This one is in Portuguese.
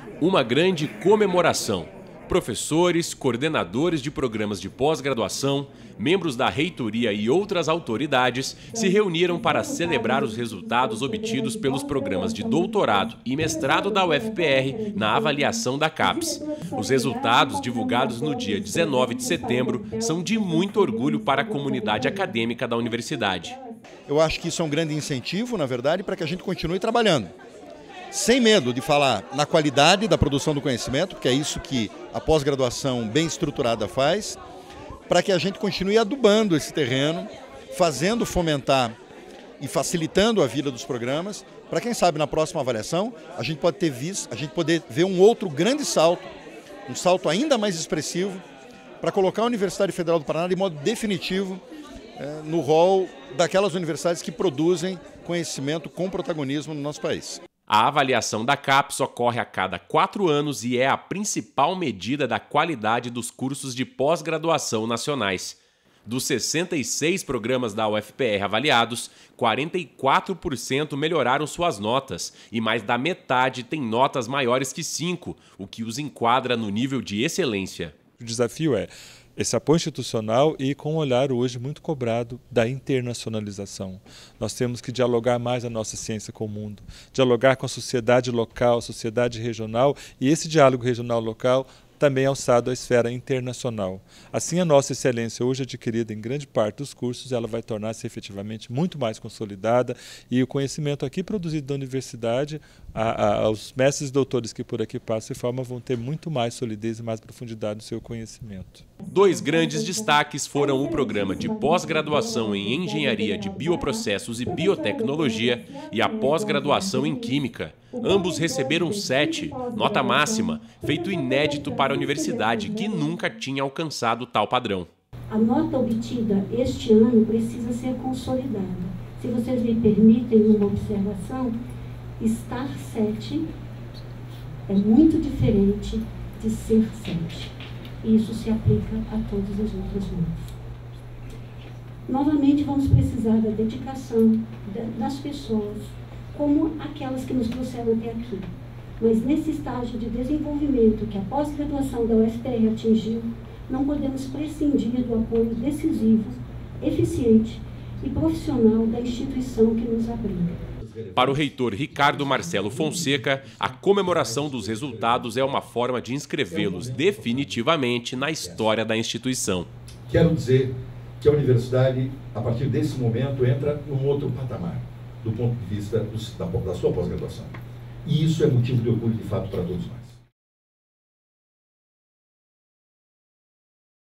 Uma grande comemoração. Professores, coordenadores de programas de pós-graduação, membros da reitoria e outras autoridades se reuniram para celebrar os resultados obtidos pelos programas de doutorado e mestrado da UFPR na avaliação da CAPES. Os resultados, divulgados no dia 19 de setembro, são de muito orgulho para a comunidade acadêmica da universidade. Eu acho que isso é um grande incentivo, na verdade, para que a gente continue trabalhando. Sem medo de falar na qualidade da produção do conhecimento, porque é isso que a pós-graduação bem estruturada faz, para que a gente continue adubando esse terreno, fazendo fomentar e facilitando a vida dos programas, para quem sabe na próxima avaliação a gente poder ver um outro grande salto, um salto ainda mais expressivo, para colocar a Universidade Federal do Paraná de modo definitivo no rol daquelas universidades que produzem conhecimento com protagonismo no nosso país. A avaliação da CAPES ocorre a cada 4 anos e é a principal medida da qualidade dos cursos de pós-graduação nacionais. Dos 66 programas da UFPR avaliados, 44% melhoraram suas notas e mais da metade tem notas maiores que 5, o que os enquadra no nível de excelência. O desafio é esse apoio institucional e com um olhar hoje muito cobrado da internacionalização. Nós temos que dialogar mais a nossa ciência com o mundo, dialogar com a sociedade local, a sociedade regional, e esse diálogo regional-local também alçado à esfera internacional. Assim, a nossa excelência hoje adquirida em grande parte dos cursos, ela vai tornar-se efetivamente muito mais consolidada, e o conhecimento aqui produzido da universidade, os mestres e doutores que por aqui passam e formam vão ter muito mais solidez e mais profundidade no seu conhecimento. 2 grandes destaques foram o programa de pós-graduação em Engenharia de Bioprocessos e Biotecnologia e a pós-graduação em Química. Ambos receberam 7, nota máxima, feito inédito para a universidade, que nunca tinha alcançado tal padrão. A nota obtida este ano precisa ser consolidada. Se vocês me permitem uma observação, estar 7 é muito diferente de ser 7. E isso se aplica a todas as outras notas. Novamente, vamos precisar da dedicação das pessoas, como aquelas que nos trouxeram até aqui. Mas nesse estágio de desenvolvimento que a pós-graduação da UFPR atingiu, não podemos prescindir do apoio decisivo, eficiente e profissional da instituição que nos abriga. Para o reitor Ricardo Marcelo Fonseca, a comemoração dos resultados é uma forma de inscrevê-los definitivamente na história da instituição. Quero dizer que a universidade, a partir desse momento, entra num outro patamar, do ponto de vista da sua pós-graduação. E isso é motivo de orgulho, de fato, para todos nós.